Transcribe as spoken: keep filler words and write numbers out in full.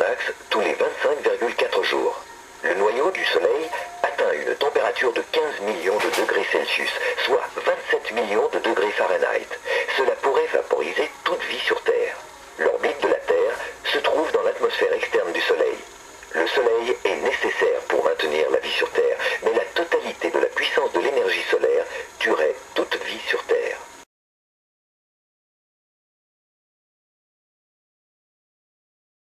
max tous les vingt-cinq virgule quatre jours. Le noyau du Soleil atteint une température de quinze millions de degrés Celsius, soit vingt-sept millions de degrés Fahrenheit. Cela pourrait vaporiser toute vie sur Terre. L'orbite de la Terre se trouve dans l'atmosphère externe du Soleil. Le Soleil est nécessaire pour maintenir la vie sur Terre.